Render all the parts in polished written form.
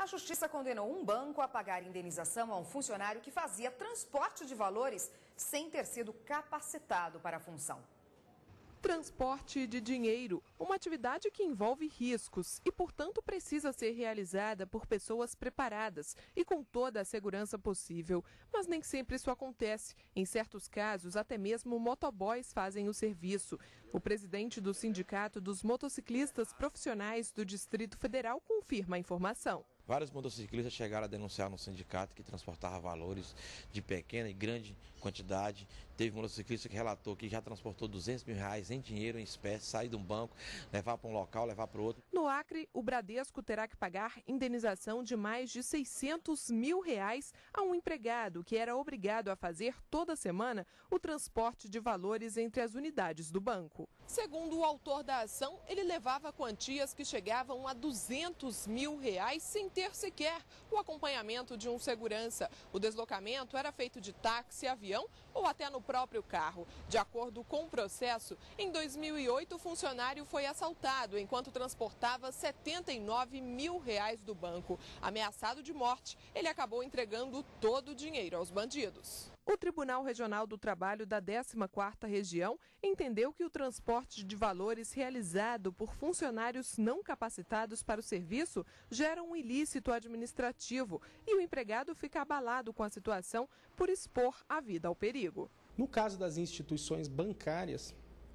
A Justiça condenou um banco a pagar indenização a um funcionário que fazia transporte de valores sem ter sido capacitado para a função. Transporte de dinheiro, uma atividade que envolve riscos e, portanto, precisa ser realizada por pessoas preparadas e com toda a segurança possível. Mas nem sempre isso acontece. Em certos casos, até mesmo motoboys fazem o serviço. O presidente do Sindicato dos Motociclistas Profissionais do Distrito Federal confirma a informação. Vários motociclistas chegaram a denunciar no sindicato que transportava valores de pequena e grande quantidade. Teve um motociclista que relatou que já transportou R$200 mil em dinheiro, em espécie, sair de um banco, levar para um local, levar para o outro. No Acre, o Bradesco terá que pagar indenização de mais de R$600 mil a um empregado que era obrigado a fazer toda semana o transporte de valores entre as unidades do banco. Segundo o autor da ação, ele levava quantias que chegavam a R$200 mil sem ter sequer o acompanhamento de um segurança. O deslocamento era feito de táxi, avião ou até no próprio carro. De acordo com o processo, em 2008 o funcionário foi assaltado enquanto transportava R$79 mil do banco. Ameaçado de morte, ele acabou entregando todo o dinheiro aos bandidos. O Tribunal Regional do Trabalho da 14ª Região entendeu que o transporte de valores realizado por funcionários não capacitados para o serviço gera um ilícito administrativo e o empregado fica abalado com a situação por expor a vida ao perigo. No caso das instituições bancárias,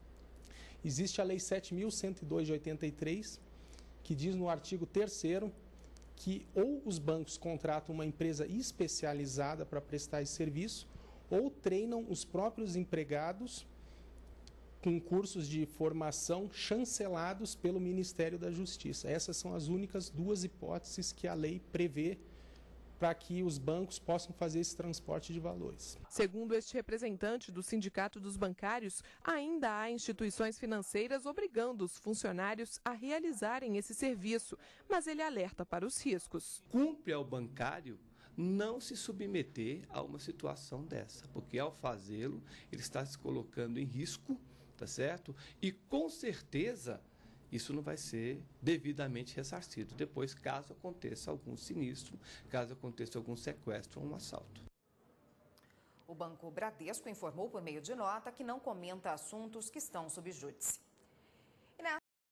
existe a Lei 7.102 de 83, que diz no artigo 3º que ou os bancos contratam uma empresa especializada para prestar esse serviço, ou treinam os próprios empregados com cursos de formação chancelados pelo Ministério da Justiça. Essas são as únicas duas hipóteses que a lei prevê para que os bancos possam fazer esse transporte de valores. Segundo este representante do Sindicato dos Bancários, ainda há instituições financeiras obrigando os funcionários a realizarem esse serviço, mas ele alerta para os riscos. Cumpre ao bancário não se submeter a uma situação dessa, porque ao fazê-lo, ele está se colocando em risco, tá certo? E com certeza isso não vai ser devidamente ressarcido depois, caso aconteça algum sinistro, caso aconteça algum sequestro ou um assalto. O Banco Bradesco informou por meio de nota que não comenta assuntos que estão sob júdice.